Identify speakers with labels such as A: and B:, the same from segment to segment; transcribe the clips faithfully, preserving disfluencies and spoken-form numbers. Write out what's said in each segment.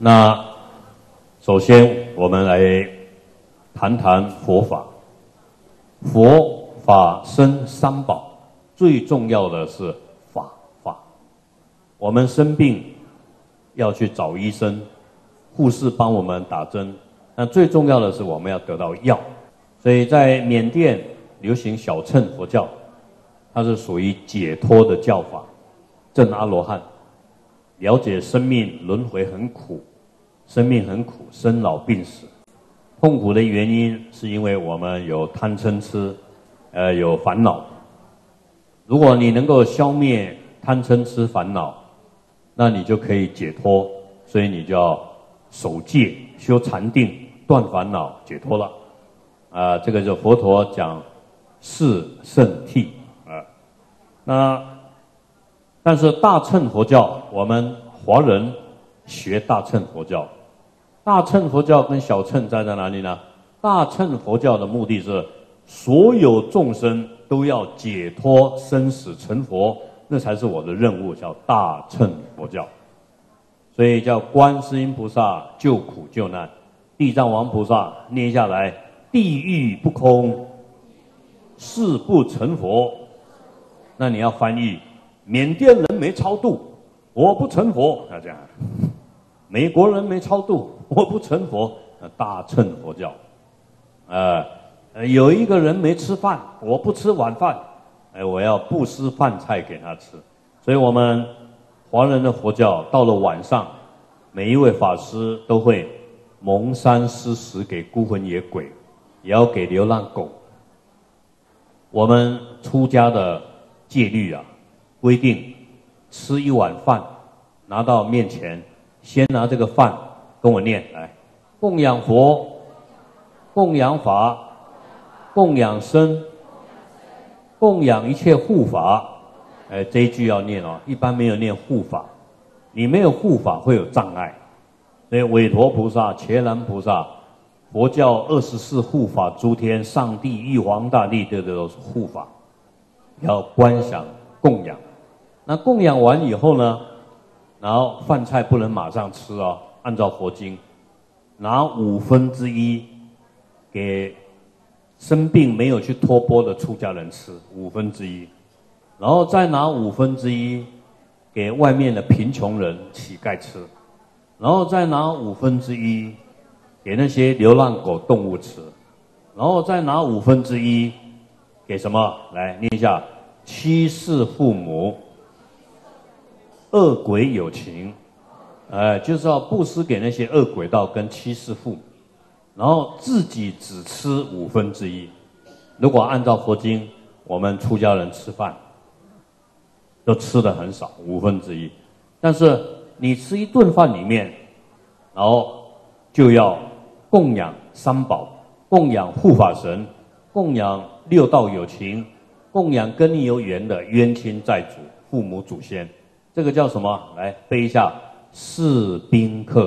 A: 那首先我们来谈谈佛法。佛法僧三宝，最重要的是法法。我们生病要去找医生，护士帮我们打针，那最重要的是我们要得到药。所以在缅甸流行小乘佛教，它是属于解脱的教法，证阿罗汉，了解生命轮回很苦，生命很苦，生老病死。痛苦的原因是因为我们有贪嗔痴，呃，有烦恼。如果你能够消灭贪嗔痴烦恼，那你就可以解脱。所以你就要守戒、修禅定、断烦恼，解脱了。啊、呃，这个就佛陀讲四圣谛啊。那但是大乘佛教，我们华人学大乘佛教。大乘佛教跟小乘在在哪里呢？大乘佛教的目的是所有众生都要解脱生死成佛，那才是我的任务，叫大乘佛教。所以叫观世音菩萨救苦救难，地藏王菩萨念下来：地狱不空，誓不成佛。那你要翻译：缅甸人没超度，我不成佛。要这样。美国人没超度，我不成佛。大乘佛教，呃，有一个人没吃饭，我不吃晚饭，哎，我要布施饭菜给他吃。所以我们华人的佛教到了晚上，每一位法师都会蒙山施食给孤魂野鬼，也要给流浪狗。我们出家的戒律啊，规定吃一碗饭，拿到面前。先拿这个饭跟我念来，供养佛，供养法，供养僧，供养一切护法。哎，这一句要念哦，一般没有念护法，你没有护法会有障碍。所以韦陀菩萨、伽蓝菩萨，佛教二十四护法诸天、上帝、玉皇大帝，这都是护法，要观想供养。那供养完以后呢？然后饭菜不能马上吃哦，按照佛经，拿五分之一给生病没有去托钵的出家人吃，五分之一，然后再拿五分之一给外面的贫穷人乞丐吃，然后再拿五分之一给那些流浪狗动物吃，然后再拿五分之一给什么？来念一下：妻室父母。恶鬼有情，呃，就是要布施给那些恶鬼道跟欺世父母，然后自己只吃五分之一。如果按照佛经，我们出家人吃饭都吃的很少，五分之一。但是你吃一顿饭里面，然后就要供养三宝，供养护法神，供养六道有情，供养跟你有缘的冤亲债主、父母祖先。这个叫什么？来背一下：四宾客。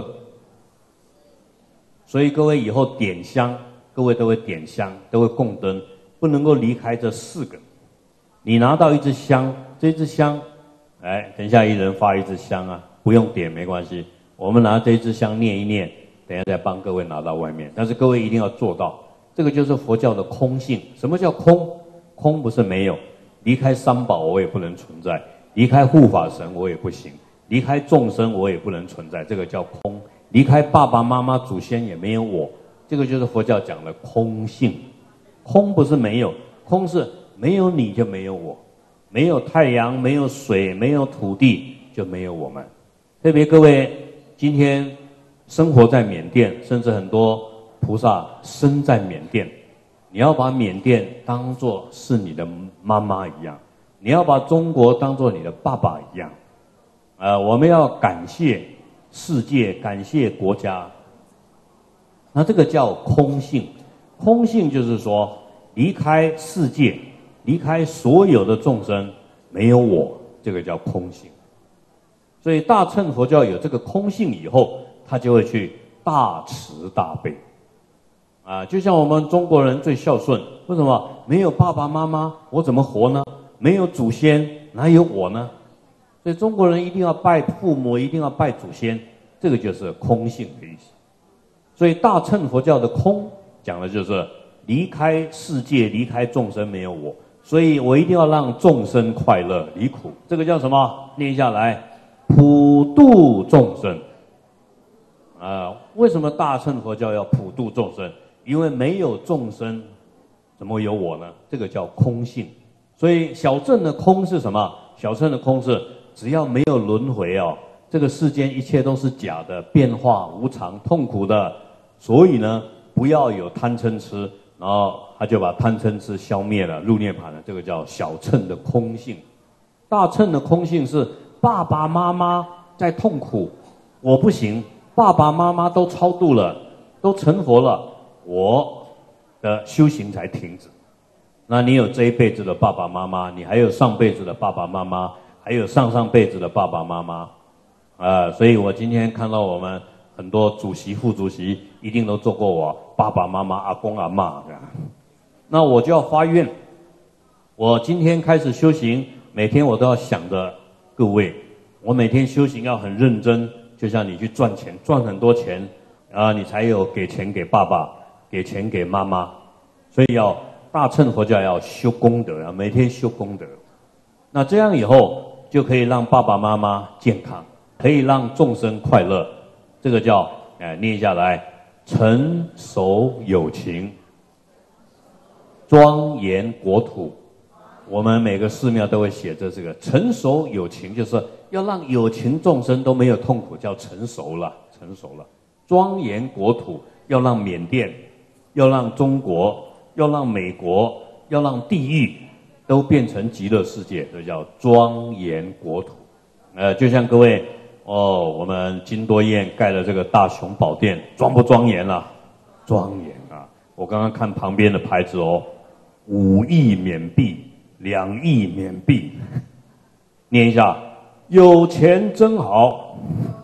A: 所以各位以后点香，各位都会点香，都会供灯，不能够离开这四个。你拿到一支香，这支香，来，等一下一人发一支香啊，不用点没关系。我们拿这支香念一念，等一下再帮各位拿到外面。但是各位一定要做到，这个就是佛教的空性。什么叫空？空不是没有，离开三宝我也不能存在。离开护法神我也不行，离开众生我也不能存在，这个叫空。离开爸爸妈妈祖先也没有我，这个就是佛教讲的空性。空不是没有，空是没有你就没有我，没有太阳，没有水，没有土地，就没有我们。特别各位今天生活在缅甸，甚至很多菩萨生在缅甸，你要把缅甸当作是你的妈妈一样，你要把中国当作你的爸爸一样。呃，我们要感谢世界，感谢国家。那这个叫空性。空性就是说，离开世界，离开所有的众生，没有我，这个叫空性。所以大乘佛教有这个空性以后，他就会去大慈大悲。啊，就像我们中国人最孝顺，为什么？没有爸爸妈妈，我怎么活呢？没有祖先，哪有我呢？所以中国人一定要拜父母，一定要拜祖先。 这个就是空性的意思。所以大乘佛教的空讲的就是离开世界，离开众生，没有我，所以我一定要让众生快乐离苦。这个叫什么？念下来，普度众生。啊、呃，为什么大乘佛教要普度众生？因为没有众生，怎么会有我呢？这个叫空性。所以小乘的空是什么？小乘的空是只要没有轮回哦，这个世间一切都是假的，变化无常，痛苦的。所以呢，不要有贪嗔痴，然后他就把贪嗔痴消灭了，入涅槃了。这个叫小乘的空性。大乘的空性是爸爸妈妈在痛苦，我不行，爸爸妈妈都超度了，都成佛了，我的修行才停止。那你有这一辈子的爸爸妈妈，你还有上辈子的爸爸妈妈，还有上上辈子的爸爸妈妈，啊、呃，所以我今天看到我们很多主席、副主席一定都做过我爸爸妈妈、阿公阿嬷这样。那我就要发愿，我今天开始修行，每天我都要想着各位，我每天修行要很认真，就像你去赚钱，赚很多钱啊，你才有给钱给爸爸，给钱给妈妈，所以要大乘佛教要修功德啊，每天修功德。那这样以后就可以让爸爸妈妈健康，可以让众生快乐。这个叫哎，念下来，成熟有情，庄严国土。我们每个寺庙都会写着这个成熟有情，就是要让有情众生都没有痛苦，叫成熟了，成熟了。庄严国土，要让缅甸，要让中国，要让美国，要让地狱都变成极乐世界，这叫庄严国土。呃，就像各位哦，我们金多燕盖了这个大雄宝殿，庄不庄严啊？庄严啊！我刚刚看旁边的牌子哦，五亿缅币，两亿缅币，念一下，有钱真好，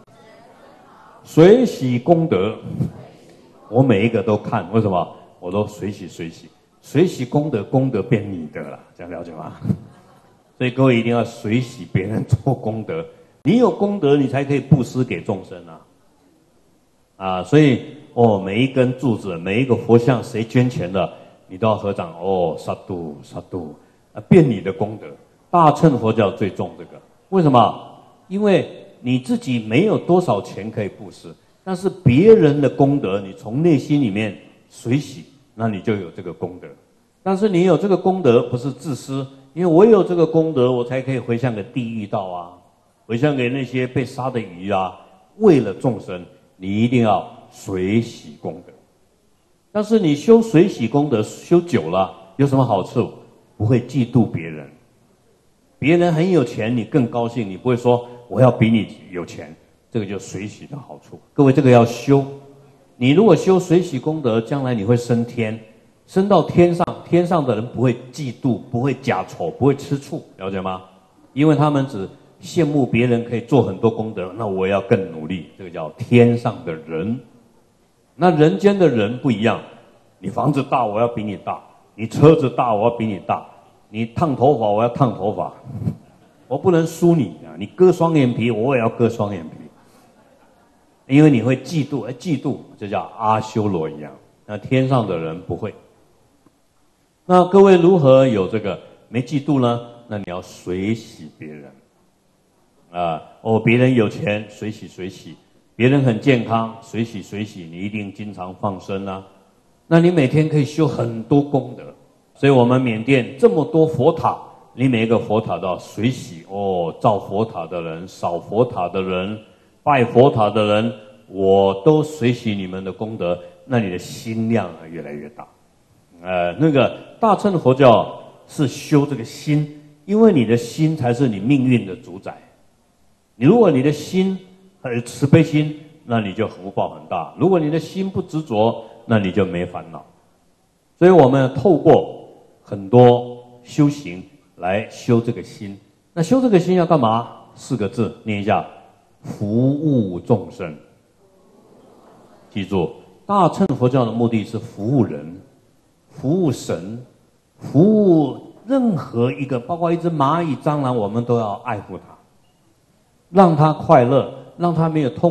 A: 随喜功德。我每一个都看，为什么？我都随喜随喜，随喜功德，功德变你的了，这样了解吗？所以各位一定要随喜别人做功德。你有功德，你才可以布施给众生啊！啊，所以哦，每一根柱子，每一个佛像，谁捐钱的，你都要合掌哦，萨度萨度，啊，变你的功德。大乘佛教最重这个，为什么？因为你自己没有多少钱可以布施，但是别人的功德，你从内心里面随喜，那你就有这个功德。但是你有这个功德，不是自私，因为我有这个功德，我才可以回向给地狱道啊。回向给那些被杀的鱼啊，为了众生，你一定要随喜功德。但是你修随喜功德修久了，有什么好处？不会嫉妒别人。别人很有钱，你更高兴，你不会说我要比你有钱，这个就随喜的好处。各位，这个要修。你如果修随喜功德，将来你会升天，升到天上，天上的人不会嫉妒，不会假丑，不会吃醋，了解吗？因为他们只羡慕别人可以做很多功德，那我要更努力，这个叫天上的人。那人间的人不一样，你房子大，我要比你大；你车子大，我要比你大；你烫头发，我要烫头发，我不能输你啊！你割双眼皮，我也要割双眼皮，因为你会嫉妒，哎，嫉妒就叫阿修罗一样。那天上的人不会。那各位如何有这个没嫉妒呢？那你要随喜别人。啊，哦，别人有钱，随喜随喜；别人很健康，随喜随喜。你一定经常放生啊，那你每天可以修很多功德。所以我们缅甸这么多佛塔，你每一个佛塔都要随喜哦。造佛塔的人、扫佛塔的人、拜佛塔的人，我都随喜你们的功德，那你的心量越来越大。呃，那个大乘佛教是修这个心，因为你的心才是你命运的主宰。你如果你的心很慈悲心，那你就福报很大；如果你的心不执着，那你就没烦恼。所以我们透过很多修行来修这个心。那修这个心要干嘛？四个字，念一下：服务众生。记住，大乘佛教的目的是服务人、服务神、服务任何一个，包括一只蚂蚁、蟑螂，我们都要爱护它。让他快乐，让他没有痛苦，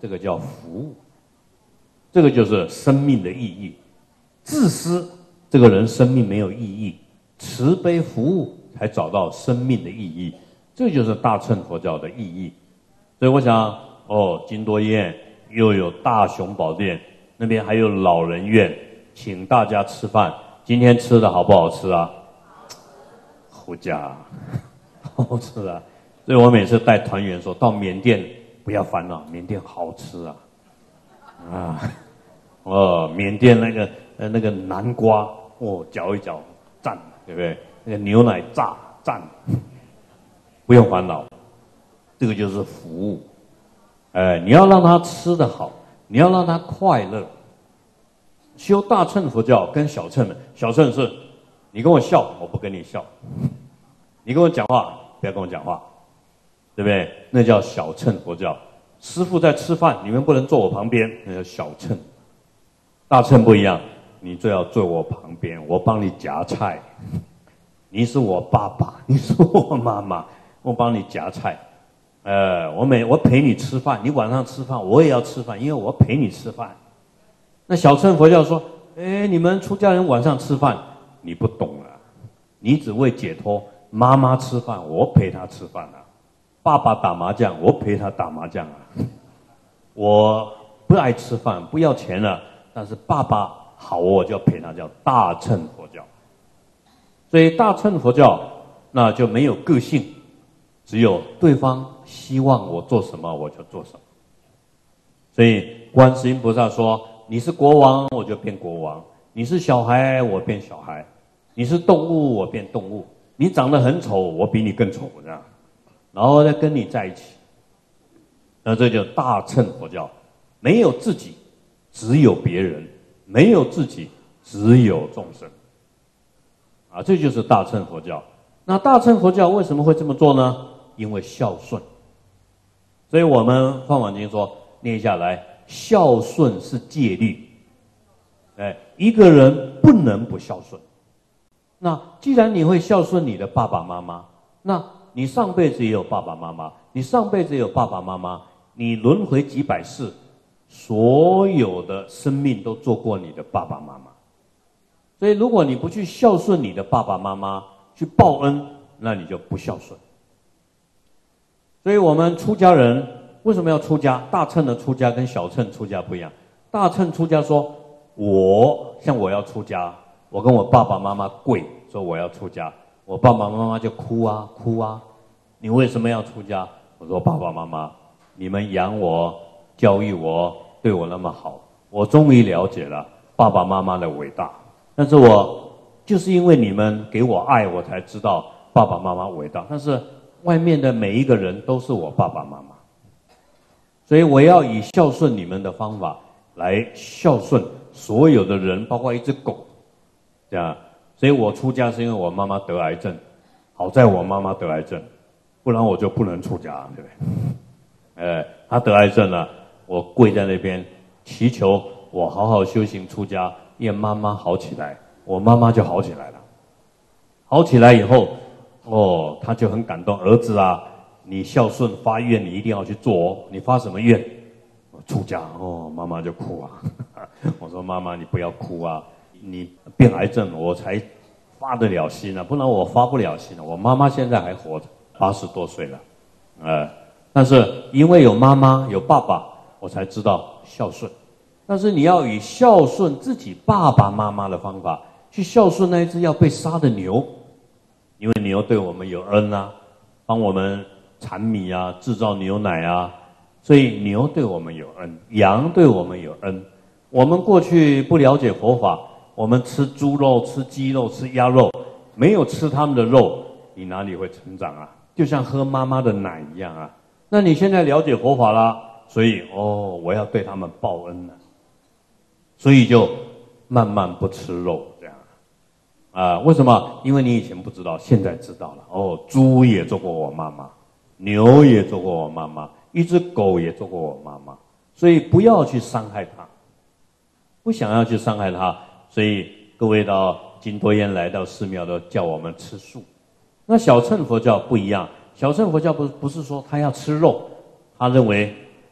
A: 这个叫服务，这个就是生命的意义。自私，这个人生命没有意义；慈悲服务，才找到生命的意义。这就是大乘佛教的意义。所以我想，哦，金多院又有大雄宝殿，那边还有老人院，请大家吃饭。今天吃的好不好吃啊？好家，好吃啊！所以我每次带团员说到缅甸不要烦恼，缅甸好吃啊！啊，哦，缅甸那个呃那个南瓜，哦，嚼一嚼，赞，对不对？那个牛奶炸，赞，不用烦恼，这个就是服务。哎，你要让他吃得好，你要让他快乐。修大乘佛教跟小乘的，小乘是，你跟我笑，我不跟你笑；你跟我讲话，不要跟我讲话，对不对？那叫小乘佛教。师父在吃饭，你们不能坐我旁边，那叫小乘。大乘不一样，你最好坐我旁边，我帮你夹菜。你是我爸爸，你是我妈妈，我帮你夹菜。呃，我每我陪你吃饭，你晚上吃饭，我也要吃饭，因为我陪你吃饭。那小乘佛教说，哎，你们出家人晚上吃饭，你不懂啊，你只为解脱。妈妈吃饭，我陪她吃饭啊；爸爸打麻将，我陪他打麻将啊。我不爱吃饭，不要钱了，但是爸爸好，我就要陪他，叫大乘佛教。所以大乘佛教那就没有个性，只有对方希望我做什么我就做什么。所以观世音菩萨说，你是国王我就变国王，你是小孩我变小孩，你是动物我变动物，你长得很丑我比你更丑，这样，然后再跟你在一起。那这就大乘佛教，没有自己，只有别人；没有自己，只有众生。啊，这就是大乘佛教。那大乘佛教为什么会这么做呢？因为孝顺。所以我们《梵网经》说，念下来，孝顺是戒律。哎，一个人不能不孝顺。那既然你会孝顺你的爸爸妈妈，那你上辈子也有爸爸妈妈，你上辈子也有爸爸妈妈，你轮回几百世，所有的生命都做过你的爸爸妈妈。所以如果你不去孝顺你的爸爸妈妈，去报恩，那你就不孝顺。所以我们出家人为什么要出家？大乘的出家跟小乘出家不一样。大乘出家说，我像我要出家，我跟我爸爸妈妈跪说我要出家，我爸爸妈妈就哭啊哭啊，你为什么要出家？我说爸爸妈妈，你们养我教育我，对我那么好，我终于了解了爸爸妈妈的伟大。但是我就是因为你们给我爱，我才知道爸爸妈妈伟大。但是外面的每一个人都是我爸爸妈妈，所以我要以孝顺你们的方法来孝顺所有的人，包括一只狗，这样。所以我出家是因为我妈妈得癌症，好在我妈妈得癌症，不然我就不能出家，对不对？哎，她得癌症了，我跪在那边祈求我好好修行出家。因为妈妈好起来，我妈妈就好起来了。好起来以后，哦，他就很感动。儿子啊，你孝顺发愿，你一定要去做哦。你发什么愿？我出家哦，妈妈就哭啊。我说妈妈，你不要哭啊，你变癌症，我才发得了心啊，不然我发不了心啊。我妈妈现在还活着，八十多岁了，呃，但是因为有妈妈有爸爸，我才知道孝顺。但是你要以孝顺自己爸爸妈妈的方法去孝顺那一只要被杀的牛，因为牛对我们有恩啊，帮我们产米啊，制造牛奶啊，所以牛对我们有恩，羊对我们有恩。我们过去不了解佛法，我们吃猪肉、吃鸡肉、吃鸭肉，没有吃他们的肉，你哪里会成长啊？就像喝妈妈的奶一样啊。那你现在了解佛法啦，所以哦，我要对他们报恩了。所以就慢慢不吃肉，这样啊？为什么？因为你以前不知道，现在知道了。哦，猪也做过我妈妈，牛也做过我妈妈，一只狗也做过我妈妈，所以不要去伤害它，不想要去伤害它。所以各位到金多院来到寺庙都叫我们吃素。那小乘佛教不一样，小乘佛教不不是说他要吃肉，他认为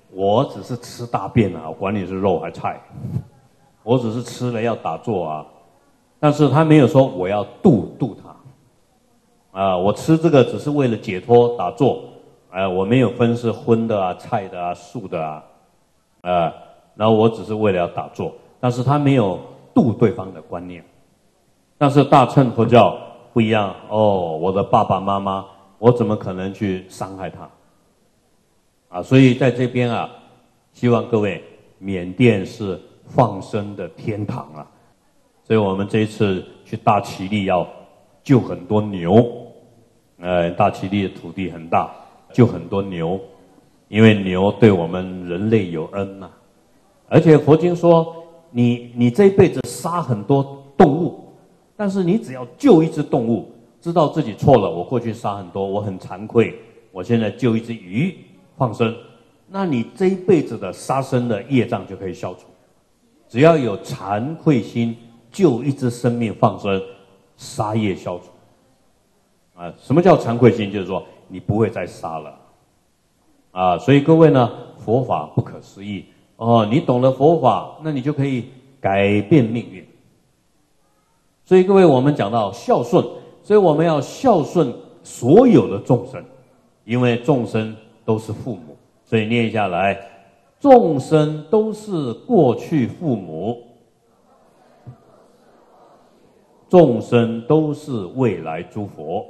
A: 我只是吃大便啊，我管你是肉还菜，我只是吃了要打坐啊。但是他没有说我要度度他，啊，我吃这个只是为了解脱打坐，啊，我没有分是荤的啊、菜的啊、素的啊，啊，然后我只是为了要打坐，但是他没有度对方的观念。但是大乘佛教不一样哦，我的爸爸妈妈，我怎么可能去伤害他？啊，所以在这边啊，希望各位，缅甸是放生的天堂啊，所以我们这一次去大其力要救很多牛，呃，大其力的土地很大，救很多牛，因为牛对我们人类有恩呐、啊，而且佛经说，你你这一辈子杀很多动物。但是你只要救一只动物，知道自己错了，我过去杀很多，我很惭愧，我现在救一只鱼放生，那你这一辈子的杀生的业障就可以消除。只要有惭愧心，救一只生命放生，杀业消除。啊，什么叫惭愧心？就是说你不会再杀了。啊，所以各位呢，佛法不可思议哦，你懂了佛法，那你就可以改变命运。所以各位，我们讲到孝顺，所以我们要孝顺所有的众生，因为众生都是父母，所以念下来，众生都是过去父母，众生都是未来诸佛。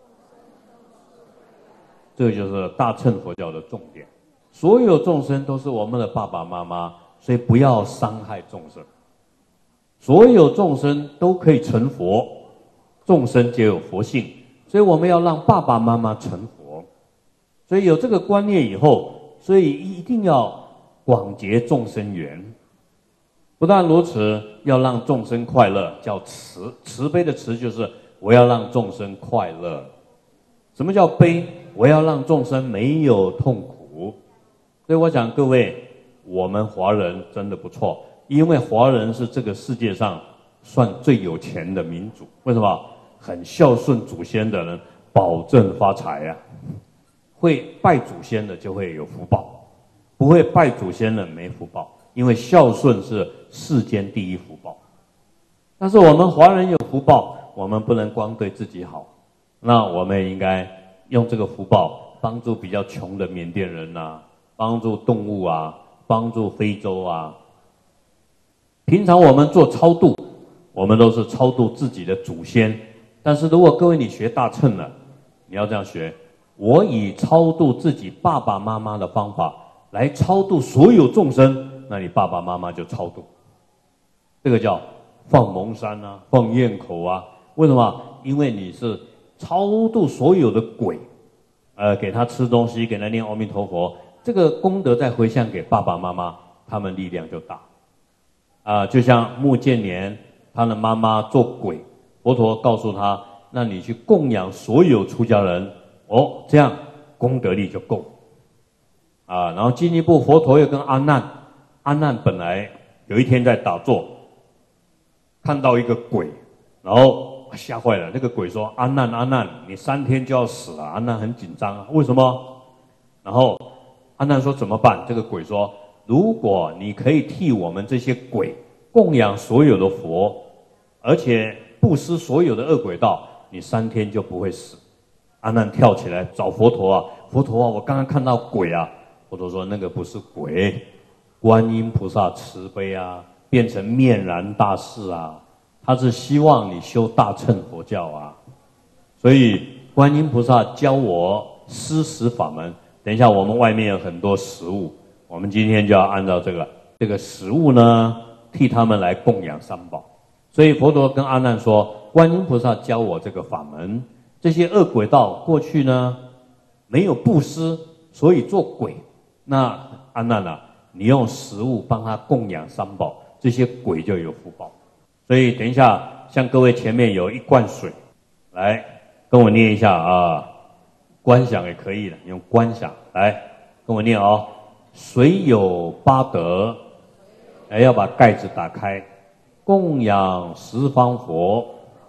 A: 这个就是大乘佛教的重点，所有众生都是我们的爸爸妈妈，所以不要伤害众生。所有众生都可以成佛，众生皆有佛性，所以我们要让爸爸妈妈成佛。所以有这个观念以后，所以一定要广结众生缘。不但如此，要让众生快乐，叫慈。慈悲的慈就是我要让众生快乐。什么叫悲？我要让众生没有痛苦。所以我想各位，我们华人真的不错。因为华人是这个世界上算最有钱的民族，为什么？很孝顺祖先的人，保证发财啊！会拜祖先的就会有福报，不会拜祖先的没福报。因为孝顺是世间第一福报。但是我们华人有福报，我们不能光对自己好，那我们也应该用这个福报帮助比较穷的缅甸人啊，帮助动物啊，帮助非洲啊。平常我们做超度，我们都是超度自己的祖先。但是如果各位你学大乘了，你要这样学：我以超度自己爸爸妈妈的方法来超度所有众生，那你爸爸妈妈就超度。这个叫放蒙山啊，放焰口啊。为什么？因为你是超度所有的鬼，呃，给他吃东西，给他念阿弥陀佛，这个功德再回向给爸爸妈妈，他们力量就大。啊、呃，就像穆建年他的妈妈做鬼，佛陀告诉他，那你去供养所有出家人，哦，这样功德力就够。啊，然后进一步佛陀又跟阿难，阿难本来有一天在打坐，看到一个鬼，然后吓坏了，那个鬼说：阿难阿难，你三天就要死了。阿难很紧张啊，为什么？然后阿难说怎么办？这个鬼说：如果你可以替我们这些鬼供养所有的佛，而且布施所有的恶鬼道，你三天就不会死。阿难跳起来找佛陀啊，佛陀啊，我刚刚看到鬼啊。佛陀说那个不是鬼，观音菩萨慈悲啊，变成面然大士啊，他是希望你修大乘佛教啊。所以观音菩萨教我施食法门，等一下我们外面有很多食物，我们今天就要按照这个这个食物呢，替他们来供养三宝。所以佛陀跟阿难说，观音菩萨教我这个法门，这些恶鬼道过去呢没有布施，所以做鬼。那阿难啊，你用食物帮他供养三宝，这些鬼就有福报。所以等一下，像各位前面有一罐水，来跟我念一下啊，观想也可以的，用观想来跟我念哦。水有八德，哎，要把盖子打开，供养十方佛，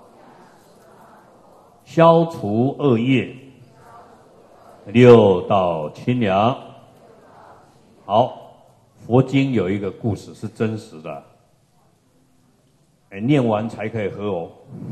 A: 消除恶业，六道清凉， 好，佛经有一个故事是真实的，哎，念完才可以喝哦。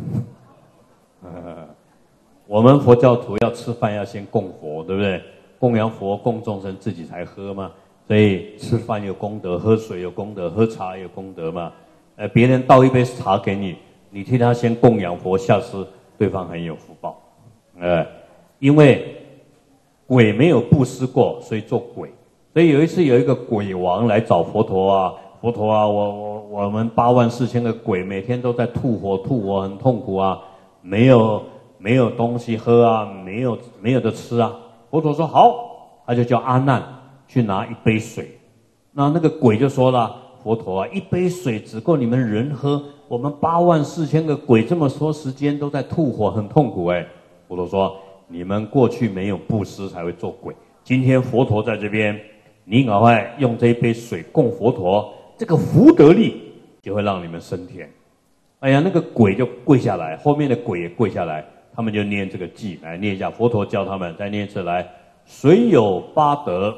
A: 我们佛教徒要吃饭要先供佛，对不对？供养佛、供众生，自己才喝嘛。所以吃饭有功德，喝水有功德，喝茶有功德嘛。呃，别人倒一杯茶给你，你替他先供养佛下施，对方很有福报。呃，因为鬼没有布施过，所以做鬼。所以有一次有一个鬼王来找佛陀啊，佛陀啊，我我我们八万四千个鬼每天都在吐火吐火，很痛苦啊，没有没有东西喝啊，没有没有的吃啊。佛陀说好，他就叫阿难去拿一杯水。那那个鬼就说了，佛陀啊，一杯水只够你们人喝，我们八万四千个鬼这么多时间都在吐火，很痛苦哎。佛陀说，你们过去没有布施才会做鬼，今天佛陀在这边，你赶快用这一杯水供佛陀，这个福德力就会让你们升天。哎呀，那个鬼就跪下来，后面的鬼也跪下来，他们就念这个偈，来念一下。佛陀教他们，再念一次来：水有八德，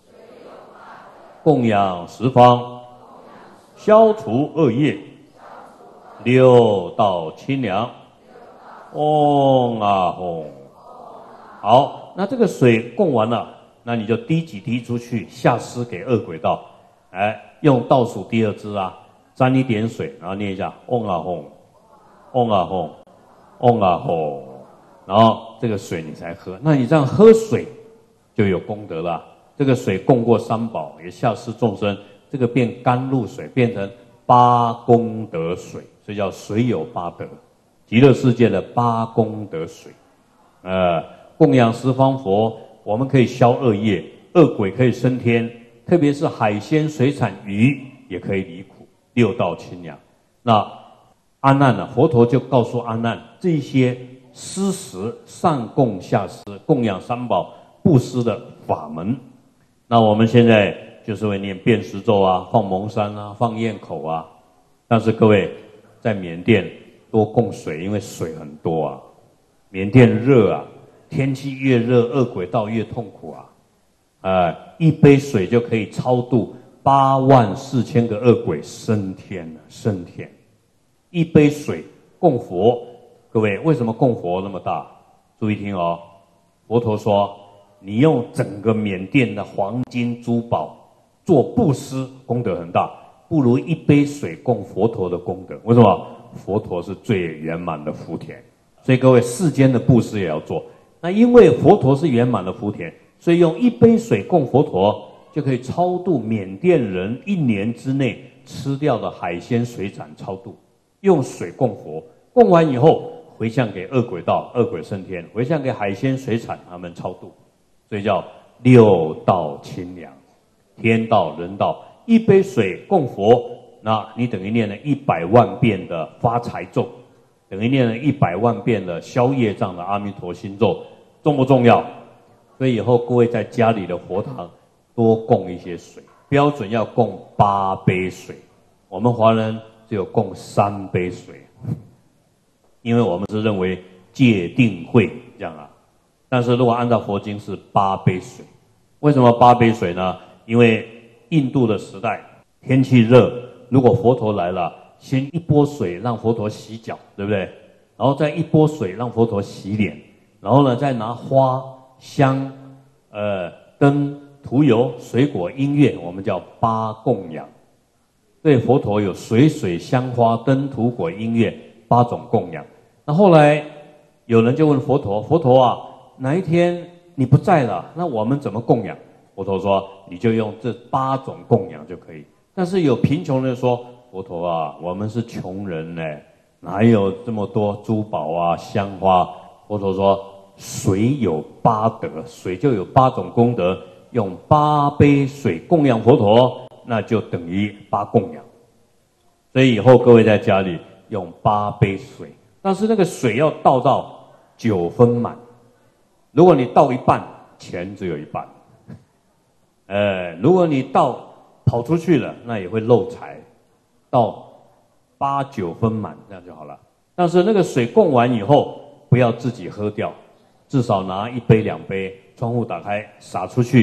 A: 供养十方，消除恶业，六道清凉。嗡啊吽。好，那这个水供完了，那你就滴几滴出去，下施给恶鬼道。哎，用倒数第二支啊，沾一点水，然后念一下嗡啊吽，嗡啊吽，嗡啊吽，然后这个水你才喝。那你这样喝水就有功德了。这个水供过三宝，也下施众生，这个变甘露水，变成八功德水，所以叫水有八德。极乐世界的八功德水，呃，供养十方佛，我们可以消恶业，恶鬼可以升天，特别是海鲜、水产、鱼也可以离苦，六道清凉。那阿难呢？佛陀就告诉阿难，这些施食、上供下施、供养三宝、布施的法门。那我们现在就是会念遍十咒啊，放蒙山啊，放焰口啊。但是各位在缅甸多供水，因为水很多啊。缅甸热啊，天气越热，恶鬼道越痛苦啊。呃，一杯水就可以超度八万四千个恶鬼升天了，升天。一杯水供佛，各位为什么供佛那么大？注意听哦，佛陀说，你用整个缅甸的黄金珠宝做布施，功德很大，不如一杯水供佛陀的功德。为什么？佛陀是最圆满的福田，所以各位世间的布施也要做。那因为佛陀是圆满的福田，所以用一杯水供佛陀，就可以超度缅甸人一年之内吃掉的海鲜水产，超度用水供佛，供完以后回向给恶鬼道，恶鬼升天，回向给海鲜水产，他们超度，所以叫六道清凉，天道人道。一杯水供佛，那你等于念了一百万遍的发财咒，等于念了一百万遍的消业障的阿弥陀心咒，重不重要？所以以后各位在家里的佛堂多供一些水，标准要供八杯水。我们华人只有供三杯水，因为我们是认为戒定慧这样啊。但是如果按照佛经是八杯水，为什么八杯水呢？因为印度的时代天气热，如果佛陀来了，先一波水让佛陀洗脚，对不对？然后再一波水让佛陀洗脸，然后呢再拿花香、呃灯、涂油、水果、音乐，我们叫八供养。对佛陀有水水香花灯土果音乐八种供养。那后来有人就问佛陀，佛陀啊，哪一天你不在了，那我们怎么供养？佛陀说，你就用这八种供养就可以。但是有贫穷人说，佛陀啊，我们是穷人呢，哪有这么多珠宝啊香花？佛陀说，水有八德，水就有八种功德，用八杯水供养佛陀，那就等于八供养。所以以后各位在家里用八杯水，但是那个水要倒到九分满。如果你倒一半，钱只有一半。呃，如果你倒跑出去了，那也会漏财。倒八九分满，这样就好了。但是那个水供完以后，不要自己喝掉，至少拿一杯两杯，窗户打开洒出去，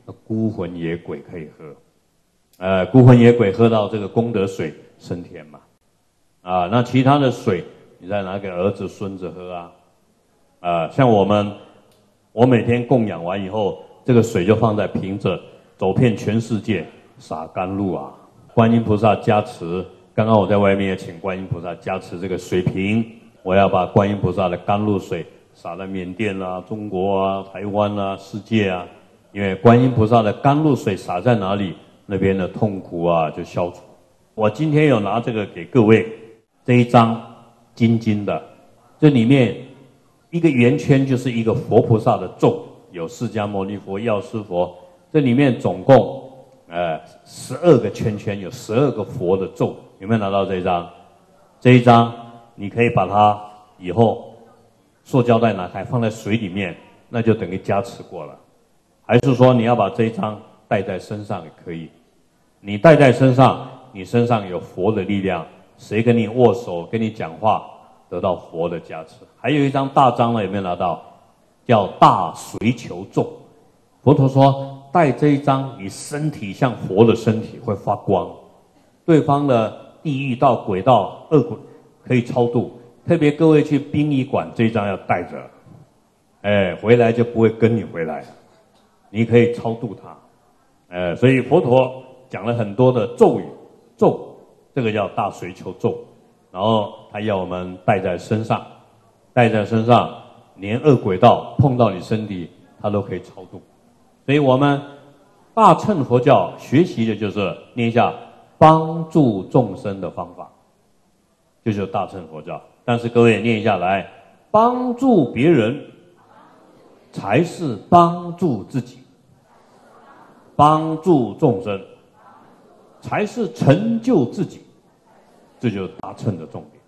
A: 孤魂野鬼可以喝，呃，孤魂野鬼喝到这个功德水升天嘛，啊，那其他的水你再拿给儿子孙子喝啊，啊，像我们，我每天供养完以后，这个水就放在瓶子，走遍全世界，洒甘露啊，观音菩萨加持。刚刚我在外面也请观音菩萨加持这个水瓶，我要把观音菩萨的甘露水洒在缅甸啊、中国啊、台湾啊、世界啊，因为观音菩萨的甘露水洒在哪里，那边的痛苦啊就消除。我今天有拿这个给各位，这一张金金的，这里面一个圆圈就是一个佛菩萨的咒，有释迦牟尼佛、药师佛，这里面总共呃十二个圈圈，有十二个佛的咒，有没有拿到这一张？这一张你可以把它以后塑胶袋拿开放在水里面，那就等于加持过了。还是说你要把这一张带在身上也可以，你带在身上，你身上有佛的力量，谁跟你握手跟你讲话得到佛的加持。还有一张大张呢，有没有拿到？叫大随求咒。佛陀说带这一张，你身体像佛的身体会发光，对方的地狱道、鬼道、恶鬼可以超度。特别各位去殡仪馆，这一张要带着，哎，回来就不会跟你回来了，你可以超度他。呃，所以佛陀讲了很多的咒语，咒这个叫大随求咒，然后他要我们带在身上，带在身上，连恶鬼道碰到你身体，他都可以超度。所以我们大乘佛教学习的就是念一下帮助众生的方法，这就是大乘佛教。但是各位念一下来，帮助别人才是帮助自己，帮助众生才是成就自己，这就是大乘的重点。